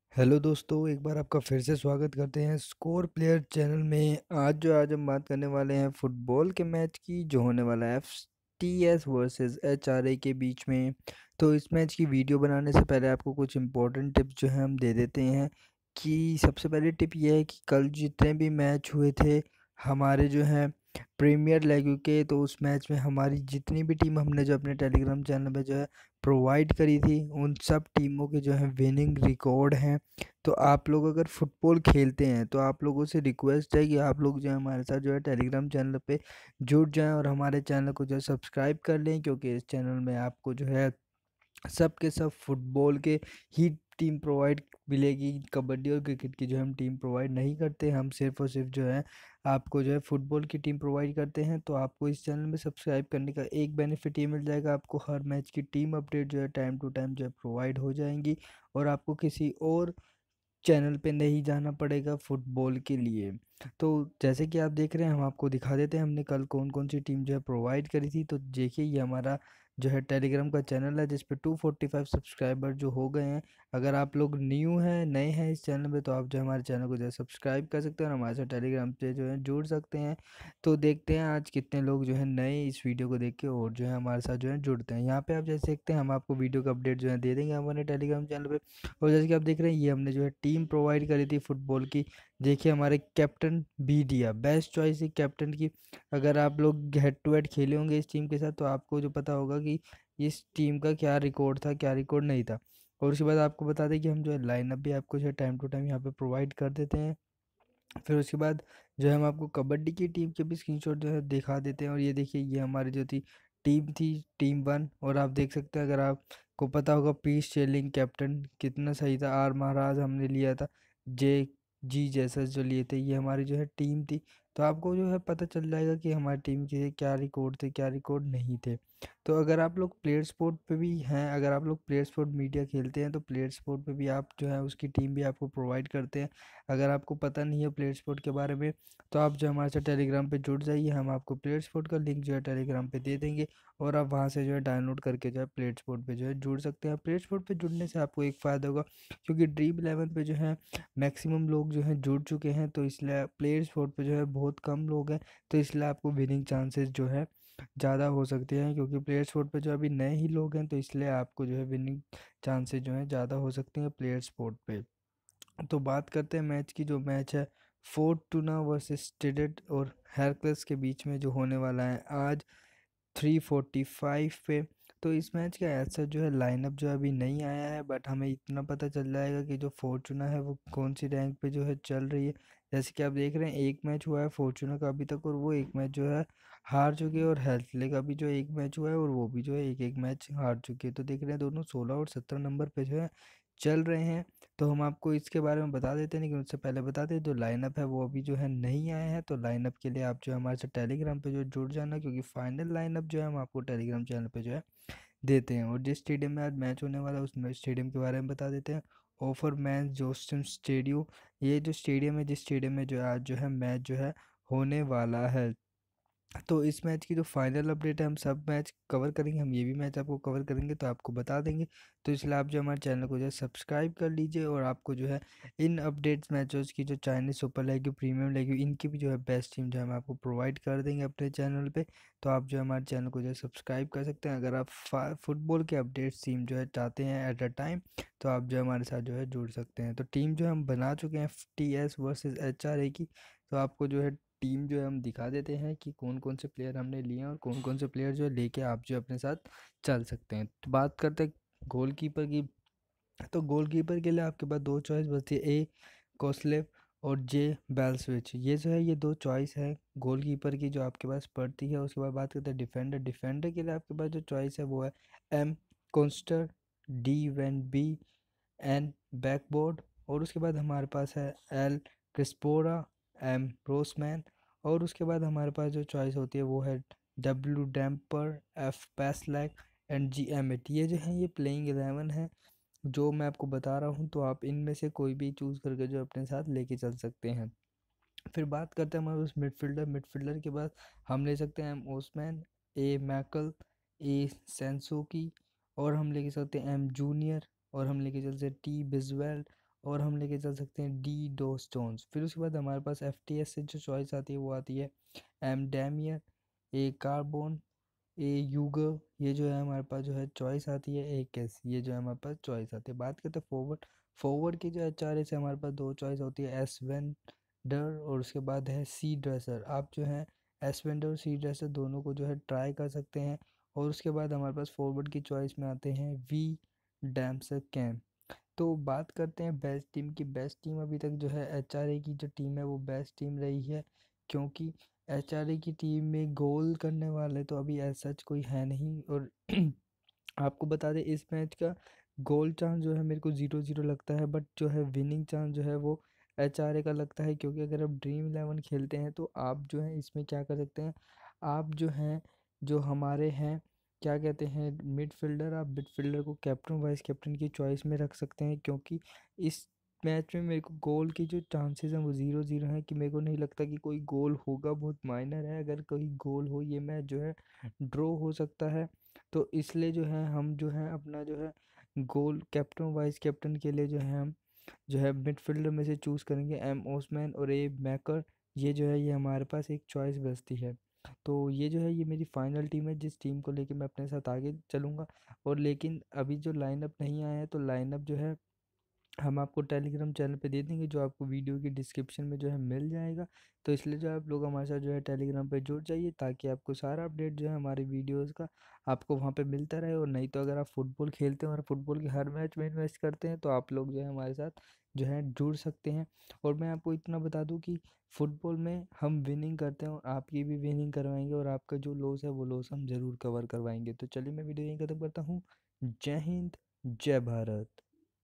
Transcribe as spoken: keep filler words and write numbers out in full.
Hello दोस्तों, एक बार आपका फिर से स्वागत करते हैं स्कोर प्लेयर चैनल में। आज जो आज हम बात करने वाले हैं फुटबॉल के मैच की, जो होने वाला है F T S versus H R A के बीच में। तो इस मैच की वीडियो बनाने से पहले आपको कुछ इंपॉर्टेंट टिप्स जो हैं हम दे देते हैं कि सबसे पहली टिप ये है कि कल जितने भी मैच हुए थे हमारे जो हैं प्रीमियर लीग के, तो उस मैच में हमारी जितनी भी टीम हमने जो अपने टेलीग्राम चैनल पे जो है प्रोवाइड करी थी, उन सब टीमों के जो है विनिंग रिकॉर्ड हैं। तो आप लोग अगर फुटबॉल खेलते हैं तो आप लोगों से रिक्वेस्ट है कि आप लोग जो है हमारे साथ जो है टेलीग्राम चैनल पे जुड़ जाएं और हमारे चैनल को जो है सब्सक्राइब कर लें, क्योंकि इस चैनल में आपको जो है सब के सब फुटबॉल के ही टीम प्रोवाइड मिलेगी। कबड्डी और क्रिकेट की जो है हम टीम प्रोवाइड नहीं करते, हम सिर्फ और सिर्फ जो है आपको जो है फुटबॉल की टीम प्रोवाइड करते हैं। तो आपको इस चैनल में सब्सक्राइब करने का एक बेनिफिट ये मिल जाएगा, आपको हर मैच की टीम अपडेट जो है टाइम टू टाइम जो है प्रोवाइड हो जाएंगी और आपको किसी और चैनल पे नहीं जाना पड़ेगा फुटबॉल के लिए। तो जैसे कि आप देख रहे हैं, हम आपको दिखा देते हैं हमने कल कौन कौन सी टीम जो है प्रोवाइड करी थी। तो देखिए, ये हमारा जो है टेलीग्राम का चैनल है जिस पे टू फोर्टी फाइव सब्सक्राइबर जो हो गए हैं। अगर आप लोग न्यू हैं, नए हैं इस चैनल पे, तो आप जो हमारे चैनल को जो है सब्सक्राइब कर सकते हैं और हमारे साथ टेलीग्राम पे जो है जुड़ सकते हैं। तो देखते हैं आज कितने लोग जो है नए इस वीडियो को देख के और जो है हमारे साथ जो है जुड़ते हैं। यहाँ पे आप जैसे देखते हैं, हम आपको वीडियो का अपडेट जो है दे देंगे हमारे टेलीग्राम चैनल पे। और जैसे कि आप देख रहे हैं, ये हमने जो है टीम प्रोवाइड करी थी फुटबॉल की। देखिए, हमारे कैप्टन बी दिया, बेस्ट चॉइस है कैप्टन की। अगर आप लोग हेड टू हेड खेले होंगे इस टीम के साथ, तो आपको जो पता होगा कि इस टीम का क्या रिकॉर्ड था, क्या रिकॉर्ड नहीं था। और उसके बाद आपको बता दें कि हम जो है लाइनअप भी आपको जो है टाइम टू टाइम यहाँ पे प्रोवाइड कर देते हैं। फिर उसके बाद जो है हम आपको कबड्डी की टीम के भी स्क्रीनशॉट जो है दिखा देते हैं। और ये देखिए, ये हमारी जो थी टीम थी, टीम वन। और आप देख सकते हैं, अगर आपको पता होगा पीस शेलिंग कैप्टन कितना सही था, आर महाराज हमने लिया था, जे जी जैसा जो लिए थे, ये हमारी जो है टीम थी। तो आपको जो है पता चल जाएगा कि हमारी टीम के क्या रिकॉर्ड थे, क्या रिकॉर्ड नहीं थे। तो अगर आप लोग प्लेयर स्पोर्ट पे भी हैं, अगर आप लोग प्लेयर स्पोर्ट मीडिया खेलते हैं, तो प्लेयर स्पोर्ट पे भी आप जो है उसकी टीम भी आपको प्रोवाइड करते हैं। अगर आपको पता नहीं है प्लेयर स्पोर्ट के बारे में, तो आप जो हमारे साथ टेलीग्राम पे जुड़ जाइए, हम आपको प्लेयर स्पोर्ट का लिंक जो है टेलीग्राम पे दे देंगे और आप वहाँ से जो है डाउनलोड करके जो है प्लेयर स्पोर्ट पे जो है जुड़ सकते हैं। प्लेयर स्पोर्ट पे जुड़ने से आपको एक फ़ायदा होगा, क्योंकि ड्रीम इलेवन पे जो है मैक्सिमम लोग जो हैं जुड़ चुके हैं, तो इसलिए प्लेयर स्पोर्ट पे जो है बहुत कम लोग हैं। तो इसलिए आपको विनिंग चांसेस जो है ज़्यादा हो सकते हैं, क्योंकि प्लेयर स्पोर्ट पे जो अभी नए ही लोग हैं, तो इसलिए आपको जो है विनिंग चांसेस जो हैं ज़्यादा हो सकते हैं प्लेयर स्पोर्ट पे। तो बात करते हैं मैच की। जो मैच है फोर्टूना वर्सेस स्टेडेड और हेरक्लेस के बीच में जो होने वाला है आज थ्री फोर्टी फाइव पे। तो इस मैच का ऐसा जो है लाइनअप जो अभी नहीं आया है, बट हमें इतना पता चल जाएगा कि जो फॉर्चूना है वो कौन सी रैंक पे जो है चल रही है। जैसे कि आप देख रहे हैं, एक मैच हुआ है फॉर्चूना का अभी तक, और वो एक मैच जो है हार चुकी है। और हेल्थले का भी जो एक मैच हुआ है, और वो भी जो है एक एक मैच हार चुकी है। तो देख रहे हैं, दोनों सोलह और सत्रह नंबर पे जो है चल रहे हैं। तो हम आपको इसके बारे में बता देते हैं, लेकिन उससे पहले बता दें, जो लाइनअप है वो अभी जो है नहीं आया है। तो लाइनअप के लिए आप जो है हमारे साथ टेलीग्राम पे जो जुड़ जाना, क्योंकि फाइनल लाइनअप जो है हम आपको टेलीग्राम चैनल पे जो है देते हैं। और जिस स्टेडियम में आज मैच होने वाला है उस स्टेडियम के बारे में बता देते हैं। ओफर मैन जोस्टन स्टेडियम, ये जो स्टेडियम है, जिस स्टेडियम में जो है आज जो है मैच जो है होने वाला है। तो इस मैच की जो फाइनल अपडेट है, हम सब मैच कवर करेंगे, हम ये भी मैच आपको कवर करेंगे, तो आपको बता देंगे। तो इसलिए आप जो हमारे चैनल को जो है सब्सक्राइब कर लीजिए, और आपको जो है इन अपडेट्स मैचेस की, जो Chinese super league, premium league, इनकी भी जो है बेस्ट टीम जो है हम आपको प्रोवाइड कर देंगे अपने चैनल पे। तो आप जो है हमारे चैनल को जो है सब्सक्राइब कर सकते हैं। अगर आप फुटबॉल के अपडेट्स टीम जो है चाहते हैं एट अ टाइम, तो आप जो है हमारे साथ जो है जुड़ सकते हैं। तो टीम जो है हम बना चुके हैं T S versus H R A की। तो आपको जो है टीम जो है हम दिखा देते हैं कि कौन कौन से प्लेयर हमने लिए हैं और कौन कौन से प्लेयर जो है लेके आप जो अपने साथ चल सकते हैं। तो बात करते हैं गोलकीपर की। तो गोलकीपर के लिए आपके पास दो चॉइस बचती है, ए कोसलेव और जे बेल्सविच। ये जो है, ये दो चॉइस है गोलकीपर की जो आपके पास पड़ती है। उसके बाद बात करते हैं डिफेंडर। डिफेंडर के लिए आपके पास जो चॉइस है वो है M Konster, D van B, N Backboard. और उसके बाद हमारे पास है एल क्रिस्पोरा, एम रोसमैन। और उसके बाद हमारे पास जो चॉइस होती है वो है W Damper, F Passlack and G Emit. ये जो है ये प्लेइंग इलेवन है जो मैं आपको बता रहा हूँ। तो आप इनमें से कोई भी चूज़ करके जो अपने साथ लेके चल सकते हैं। फिर बात करते हैं हमारे उस मिडफील्डर। मिडफील्डर के बाद हम ले सकते हैं एम ओसमैन, ए मैकल, ए सेंसोकी, और हम लेके सकते हैं एम जूनियर, और हम लेके चलते हैं टी बिजवेल, और हम लेके चल सकते हैं डी डो स्टोन्स। फिर उसके बाद हमारे पास एफ टी एस से जो चॉइस आती है वो आती है M Damier, A Carbon, A Yuger, ये जो है हमारे पास जो है चॉइस आती है। ए केस, ये जो है हमारे पास चॉइस आती है। बात करते हैं फॉरवर्ड। फॉरवर्ड की जो एच आर ए से हमारे पास दो चॉइस होती है, एस वेंडर और उसके बाद है सी ड्रेसर। आप जो है एस वेंडर और सी ड्रेसर दोनों को जो है ट्राई कर सकते हैं। और उसके बाद हमारे पास फॉरवर्ड की चॉइस में आते हैं वी डैम्सर कैम। तो बात करते हैं बेस्ट टीम की। बेस्ट टीम अभी तक जो है एच आर ए की जो टीम है वो बेस्ट टीम रही है, क्योंकि एच आर ए की टीम में गोल करने वाले तो अभी ऐसा सच कोई है नहीं। और आपको बता दें इस मैच का गोल चांस जो है मेरे को ज़ीरो ज़ीरो लगता है, बट जो है विनिंग चांस जो है वो एच आर ए का लगता है। क्योंकि अगर आप ड्रीम इलेवन खेलते हैं तो आप जो है इसमें क्या कर सकते हैं, आप जो हैं जो हमारे हैं क्या कहते हैं मिडफील्डर, आप मिडफील्डर को कैप्टन वाइस कैप्टन की चॉइस में रख सकते हैं। क्योंकि इस मैच में मेरे को गोल की जो चांसेस हैं वो ज़ीरो ज़ीरो हैं, कि मेरे को नहीं लगता कि कोई गोल होगा, बहुत माइनर है। अगर कोई गोल हो ये मैच जो है ड्रॉ हो सकता है। तो इसलिए जो है हम जो है अपना जो है गोल कैप्टन वाइस कैप्टन के लिए जो है हम जो है मिडफील्डर में से चूज़ करेंगे एम ओसमैन और ए मैकर। ये जो है ये हमारे पास एक चॉइस बचती है। तो ये जो है ये मेरी फाइनल टीम है जिस टीम को लेके मैं अपने साथ आगे चलूँगा। और लेकिन अभी जो लाइनअप नहीं आया है तो लाइनअप जो है हम आपको टेलीग्राम चैनल पे दे देंगे, जो आपको वीडियो की डिस्क्रिप्शन में जो है मिल जाएगा। तो इसलिए जो आप लोग हमारे साथ जो है टेलीग्राम पे जुड़ जाइए, ताकि आपको सारा अपडेट जो है हमारी वीडियोस का आपको वहाँ पे मिलता रहे। और नहीं तो अगर आप फुटबॉल खेलते हैं और फुटबॉल के हर मैच में इन्वेस्ट करते हैं तो आप लोग जो है हमारे साथ जो है जुड़ सकते हैं। और मैं आपको इतना बता दूँ कि फुटबॉल में हम विनिंग करते हैं और आपकी भी विनिंग करवाएंगे, और आपका जो लॉस है वो लॉस हम ज़रूर कवर करवाएंगे। तो चलिए मैं वीडियो यहीं खत्म करता हूँ। जय हिंद, जय भारत।